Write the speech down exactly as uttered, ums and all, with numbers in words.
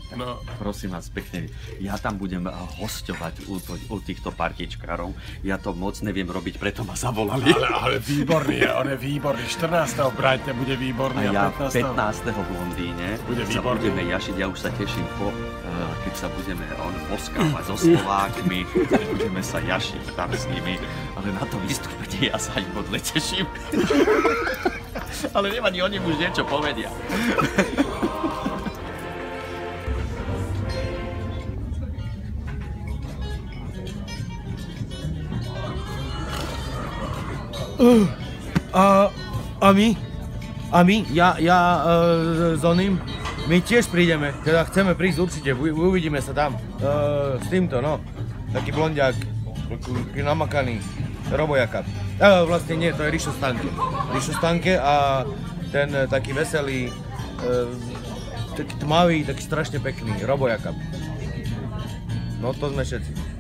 No. Prosím vás pekne, ja tam budem hosťovať u, to, u týchto partičkárov. Ja to moc neviem robiť, preto ma zavolali. Ale, ale výborný, on je výborný. štrnásteho v Brightone bude výborný a a ja pätnásteho pätnásteho v Londýne bude sa výborný. budeme jašiť. Ja už sa teším, po, keď sa budeme on poskávať so Slovákmi, budeme sa jašiť tam s nimi. Ale na to vystúpenie ja sa aj modle teším. Ale nevadí, oni už niečo povedia. Uh, a, a my? A my? Ja, ja uh, s oným? My tiež prídeme, teda chceme prísť určite, u, uvidíme sa tam. Uh, s týmto, no. Taký blondiak, taký namakaný, robojaka. Uh, vlastne nie, to je Rišo Stanke. Rišo Stanke a ten uh, taký veselý, uh, taký tmavý, taký strašne pekný, robojaka. No to sme všetci.